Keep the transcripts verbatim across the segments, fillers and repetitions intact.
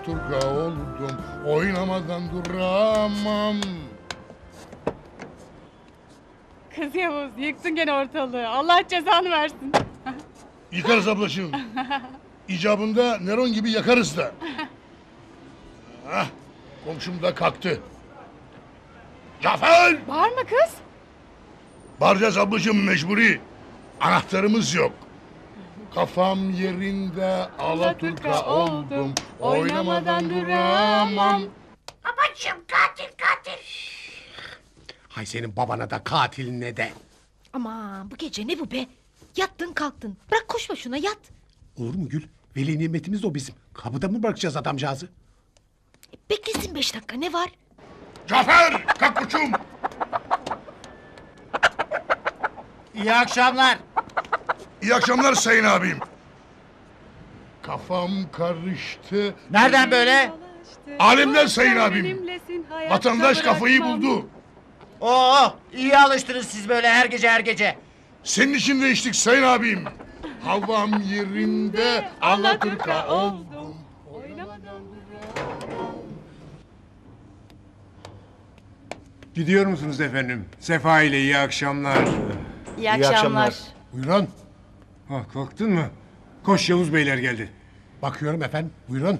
Alaturka oldum, oynamadan duramam. Kız Yavuz yıktın gene ortalığı. Allah cezanı versin. Yıkarız ablacığım. İcabında Neron gibi yakarız da. Hah, komşum da kalktı. Cafer! Bağırma kız. Bağıracağız ablacığım mecburi. Anahtarımız yok. Kafam yerinde Alaturka oldum, oynamadan duramam. Babacığım katil katil. Hay senin babana da katiline de. Aman bu gece ne bu be? Yattın kalktın. Bırak koşma şuna yat. Olur mu Gül? Veli nimetimiz o bizim. Kapıda mı bırakacağız adamcağızı? E, beklesin beş dakika ne var? Cafer! Kalk koçum! İyi akşamlar. İyi akşamlar sayın abim. Kafam karıştı. Nereden böyle? Alemden sayın abim. Vatandaş kafayı buldu. Oo, iyi alıştınız siz böyle her gece her gece. Senin için de içtik sayın abim. Havam yerinde Alaturka oldum. Gidiyor musunuz efendim? Sefa ile iyi akşamlar. İyi akşamlar. Buyurun. Ha, kalktın mı? Koş Yavuz Beyler geldi. Bakıyorum efendim. Buyurun.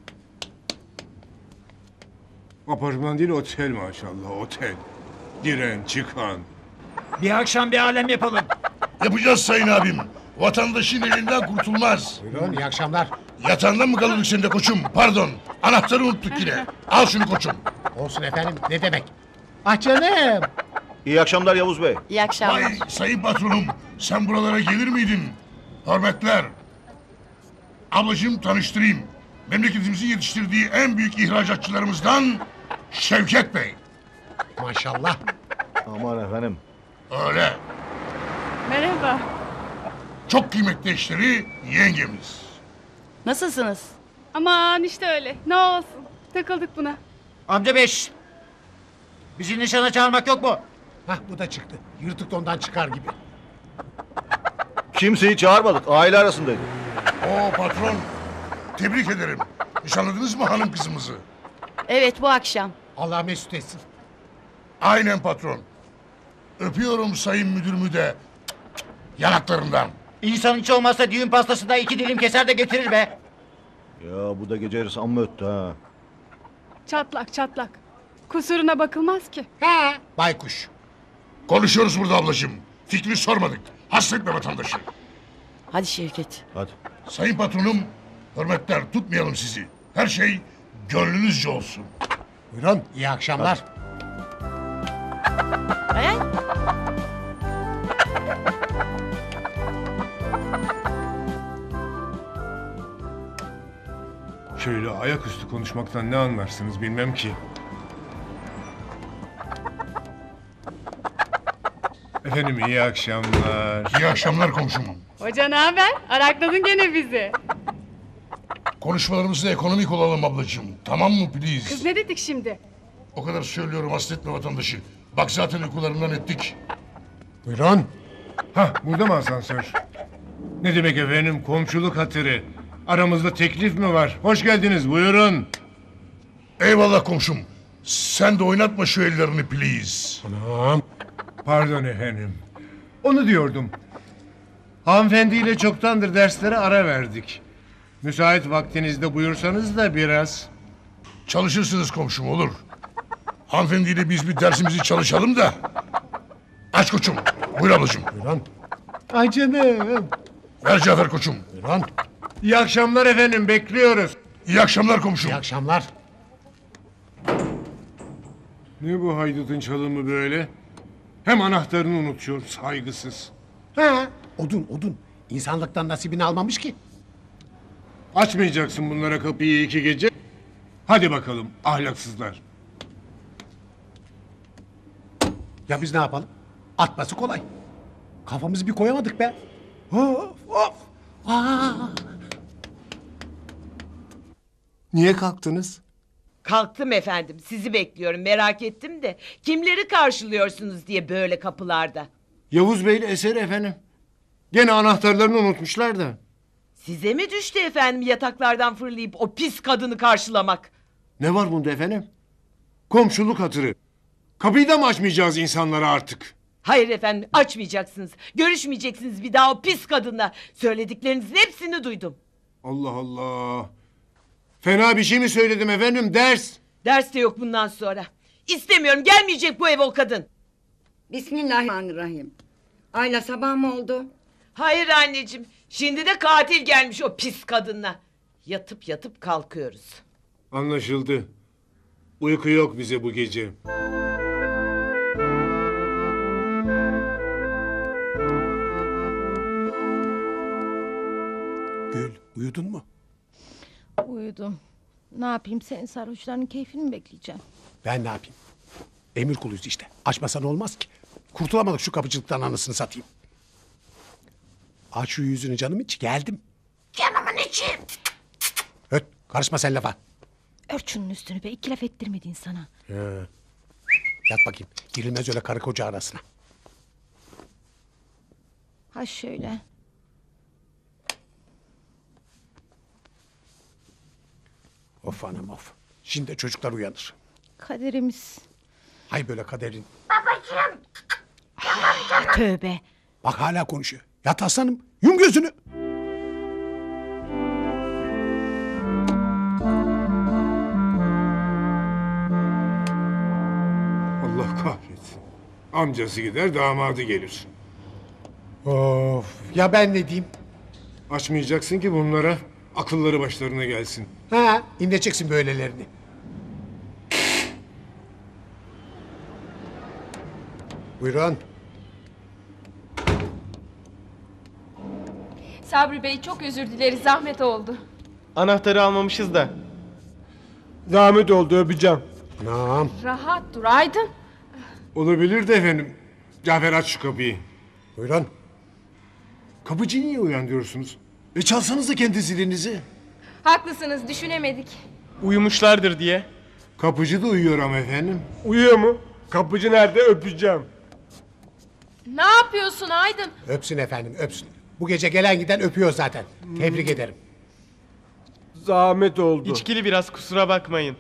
Apartman değil otel maşallah otel. Giren çıkan. Bir akşam bir alem yapalım. Yapacağız sayın abim. Vatandaşın elinden kurtulmaz. Buyurun iyi akşamlar. Yatağında mı kalırdık senin de koçum? Pardon. Anahtarı unuttuk yine. Al şunu koçum. Olsun efendim ne demek. Ah canım. İyi akşamlar Yavuz Bey. İyi akşamlar. Vay sayın patronum. Sen buralara gelir miydin? Hürmetler. Ablacığım tanıştırayım. Memleketimizin yetiştirdiği en büyük ihracatçılarımızdan Şevket Bey. Maşallah. Aman efendim. Öyle. Merhaba. Çok kıymetli eşleri yengemiz. Nasılsınız? Aman işte öyle. Ne olsun. Takıldık buna. Amca beş. Bizi nişana çağırmak yok mu? Hah bu da çıktı. Yırtık dondan çıkar gibi. Kimseyi çağırmadık. Aile arasındaydı. Oo patron. Tebrik ederim. Nişanladınız mı hanım kızımızı? Evet bu akşam. Allah mesut etsin. Aynen patron. Öpüyorum sayın müdürümü de. Yanaklarından. İnsan hiç olmazsa düğün pastasında iki dilim keser de getirir be. Ya bu da gece yarısı amma öttü ha. Çatlak çatlak. Kusuruna bakılmaz ki. Ha. Baykuş. Konuşuyoruz burada ablacığım. Fikri sormadık. Hasretme vatandaşı. Hadi Şevket. Hadi. Sayın patronum, hürmetler tutmayalım sizi. Her şey gönlünüzce olsun. Buyurun iyi akşamlar. Ay ay. Şöyle ayaküstü konuşmaktan ne anlarsınız bilmem ki. Efendim iyi akşamlar. İyi akşamlar komşum. Hoca ne haber? Arakladın gene bizi. Konuşmalarımızda ekonomik olalım ablacığım. Tamam mı please? Kız ne dedik şimdi? O kadar söylüyorum hasretme vatandaşı. Bak zaten uykularından ettik. Buyurun. Hah burada mı asansör? Ne demek efendim komşuluk hatırı. Aramızda teklif mi var? Hoş geldiniz buyurun. Eyvallah komşum. Sen de oynatma şu ellerini please. Anam. Pardon efendim. Onu diyordum. Hanımefendiyle çoktandır derslere ara verdik. Müsait vaktinizde buyursanız da biraz. Çalışırsınız komşum olur. Hanımefendiyle biz bir dersimizi çalışalım da. Aç koçum. Buyur ablacığım. Buyurun. Ay canım. Ver Cafer koçum. Buyurun. İyi akşamlar efendim bekliyoruz. İyi akşamlar komşum. İyi akşamlar. Ne bu haydutun çalımı böyle? Hem anahtarını unutuyor saygısız. Ha. Odun odun. İnsanlıktan nasibini almamış ki. Açmayacaksın bunlara kapıyı iki gece. Hadi bakalım ahlaksızlar. Ya biz ne yapalım? Atması kolay. Kafamızı bir koyamadık be. Of of. Aa. Niye kalktınız? Kalktım efendim. Sizi bekliyorum. Merak ettim de. Kimleri karşılıyorsunuz diye böyle kapılarda. Yavuz Bey'le Eser efendim. Gene anahtarlarını unutmuşlar da. Size mi düştü efendim yataklardan fırlayıp o pis kadını karşılamak? Ne var bunda efendim? Komşuluk hatırı. Kapıyı da mı açmayacağız insanlara artık? Hayır efendim, açmayacaksınız. Görüşmeyeceksiniz bir daha o pis kadınla. Söylediklerinizin hepsini duydum. Allah Allah. Fena bir şey mi söyledim efendim? Ders. Ders de yok bundan sonra. İstemiyorum, gelmeyecek bu eve o kadın. Bismillahirrahmanirrahim. Ayla sabah mı oldu? Hayır anneciğim, şimdi de katil gelmiş o pis kadınla. Yatıp yatıp kalkıyoruz. Anlaşıldı. Uyku yok bize bu gece. Gül uyudun mu? Uyudum. Ne yapayım, senin sarhoşların keyfini mi bekleyeceğim? Ben ne yapayım? Emir kuluyuz işte. Açmasan olmaz ki. Kurtulamadık şu kapıcılıktan, anasını satayım. Aç şu yüzünü canım iç. Geldim. Canımın içi. Öt. Karışma sen lafa. Ört şunun üstünü be, iki laf ettirmedin sana. He. Yat bakayım. Girilmez öyle karı koca arasına. Ha şöyle. Of anam of. Şimdi de çocuklar uyanır. Kaderimiz. Hay böyle kaderin. Ah, tövbe. Bak hala konuşuyor. Yat aslanım. Yum gözünü. Allah kahretsin. Amcası gider, damadı gelir. Of. Ya ben ne diyeyim? Açmayacaksın ki bunlara. Akılları başlarına gelsin. Ha, inleteceksin böylelerini. Buyurun. Sabri Bey çok özür dileriz, zahmet oldu. Anahtarı almamışız da. Zahmet oldu, öpeceğim. Anam. Rahat dur Aydın. Olabilir de efendim. Cafer aç şu kapıyı. Buyurun. Kapıcıyı niye uyandırıyorsunuz? E çalsanıza kendi zilinizi. Haklısınız, düşünemedik. Uyumuşlardır diye. Kapıcı da uyuyor ama efendim. Uyuyor mu? Kapıcı nerede, öpeceğim. Ne yapıyorsun Aydın? Öpsün efendim, öpsün. Bu gece gelen giden öpüyor zaten. Tebrik ederim. Zahmet oldu. İçkili biraz, kusura bakmayın.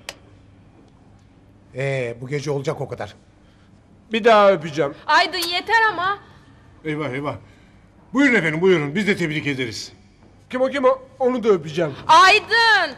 Ee, bu gece olacak o kadar. Bir daha öpeceğim. Aydın yeter ama. Eyvah eyvah. Buyurun efendim, buyurun. Biz de tebrik ederiz. Kim o kim o? Onu da öpeceğim. Aydın!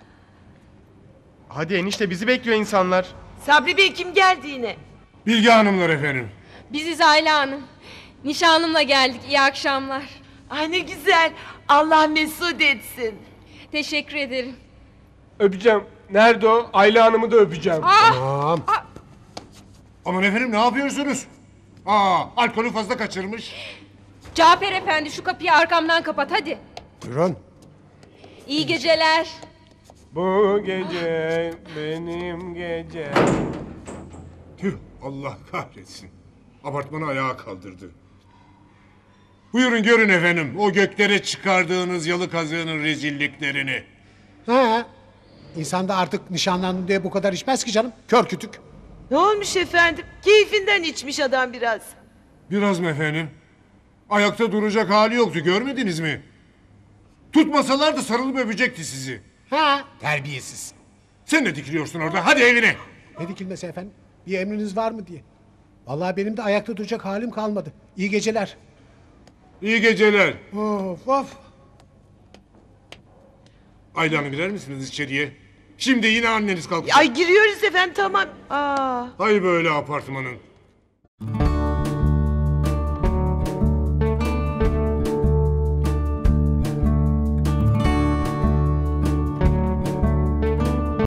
Hadi enişte, bizi bekliyor insanlar. Sabri Bey kim geldi yine? Bilge Hanımlar efendim. Biziz Ayla Hanım. Nişanlımla geldik, iyi akşamlar. Ay ne güzel. Allah mesut etsin. Teşekkür ederim. Öpeceğim. Nerede o? Ayla Hanım'ı da öpeceğim. Tamam. Aman efendim ne yapıyorsunuz? Aa, alkolü fazla kaçırmış. Cafer Efendi, şu kapıyı arkamdan kapat hadi. Buyurun. İyi geceler. Bu gece benim gece. Tüh, Allah kahretsin. Apartmanı ayağa kaldırdı. Buyurun görün efendim o göklere çıkardığınız yalı kazığının rezilliklerini. Ha. İnsan da artık nişanlandım diye bu kadar içmez ki canım. Kör kütük. Ne olmuş efendim? Keyfinden içmiş adam biraz. Biraz mı efendim? Ayakta duracak hali yoktu, görmediniz mi? Tutmasalar da sarılıp öpecekti sizi. Ha. Terbiyesiz. Sen ne dikiliyorsun orada? Hadi evine. Ne dikilmesi efendim? Bir emriniz var mı diye. Vallahi benim de ayakta duracak halim kalmadı. İyi geceler. İyi geceler. Of of. Ayla Hanım girer misiniz içeriye? Şimdi yine anneniz kalkacak. Ay giriyoruz efendim tamam. Aa. Hay böyle apartmanın.